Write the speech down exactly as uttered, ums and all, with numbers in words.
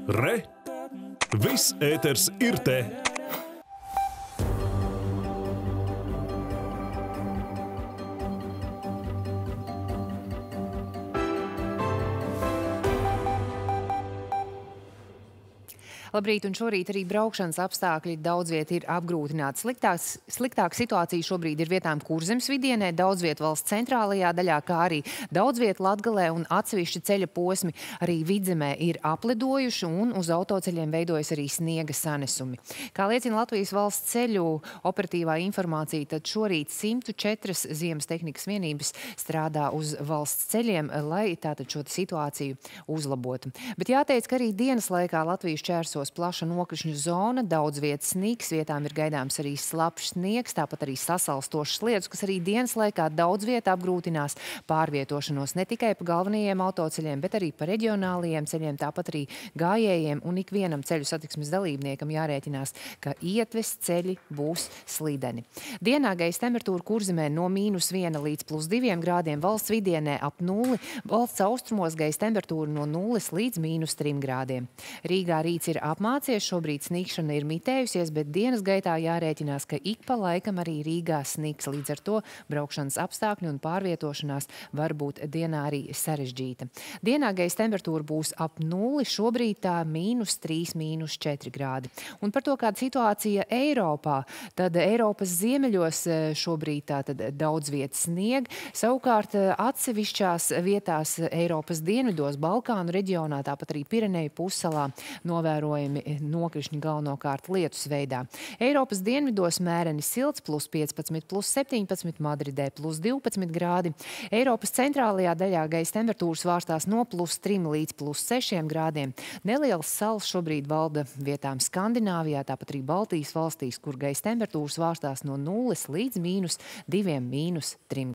Re! Viss ēters ir te! Labrīt, un šorīt arī braukšanas apstākļi daudz viet ir apgrūtināti. Sliktāks, sliktāka situācija šobrīd ir vietām Kurzemes vidienē, daudz viet valsts centrālajā daļā, kā arī daudz viet Latgalē un atsevišķi ceļa posmi arī Vidzemē ir aplidojuši un uz autoceļiem veidojas arī sniega sanesumi. Kā liecina Latvijas valsts ceļu operatīvā informācija, tad šorīt simt četras ziemas tehnikas vienības strādā uz valsts ceļiem, lai tātad šo situāciju uzlabotu. Bet jāteic, ka arī dienas laikā Latvijas čērsos plaša nokrišņu zona, daudz vietas sniks, vietām ir gaidāms arī slapjš sniegs, tāpat arī sasalstošas lietus, kas arī dienas laikā daudz vietā apgrūtinās pārvietošanos ne tikai pa galvenajiem autoceļiem, bet arī pa reģionālajiem ceļiem, tāpat arī gājējiem un ikvienam ceļu satiksmes dalībniekam jārēķinās, ka ietves ceļi būs slīdeni. Dienā gaisa temperatūra Kurzemē no mīnus viena līdz plus diviem grādiem, valsts vidienē ap nulli, valsts austrumos gaisa temperatūra no nulles līdz mīnus trim grādiem. Rīgā rīts ir apmācies, šobrīd sniegšana ir mitējusies, bet dienas gaitā jārēķinās, ka ik pa laikam arī Rīgā snigs. Līdz ar to braukšanas apstākļi un pārvietošanās var būt dienā arī sarežģīta. Dienā gaisa temperatūra būs ap nulli, šobrīd tā mīnus trīs, mīnus četri grādi. Un par to, kāda situācija Eiropā, tad Eiropas ziemeļos šobrīd tātad daudz vietas snieg, savukārt atsevišķās vietās Eiropas dienvidos, Balkānu reģionā, tāpat arī Pireneju pussalā novērojami nokrišņi galvenokārt lietus veidā. Eiropas dienvidos mēreni silts, plus piecpadsmit, plus septiņpadsmit, Madridē plus divpadsmit grādi. Eiropas centrālajā daļā gaisa temperatūras svārstās no plus trim līdz plus sešiem grādiem. Neliels sals šobrīd valda vietām Skandināvijā, tāpat arī Baltijas valstīs, kur gaisa temperatūras svārstās no nulles līdz mīnus diviem, mīnus trim.